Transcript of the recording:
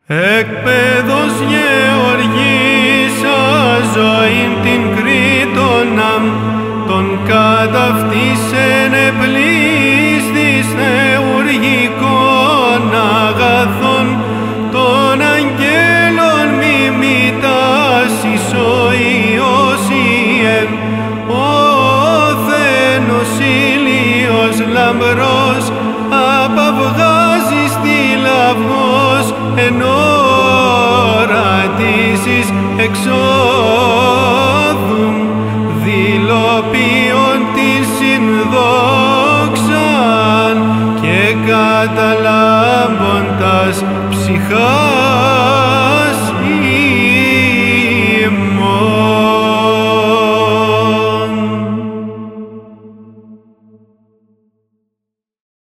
Εκπαίδος Γεωργής ζωήν την Κρήτοναμ, τον καταυτήσεν επλήστης θεουργικών αγαθών, των αγγέλων μιμητάσης ο Ιωσήευ, ο θένος ήλιος λαμπρός, απαυγάζει στη λαυγός εν ώρα της εξόδου, δηλοποιών την συνδόξαν και καταλάμποντας ψυχά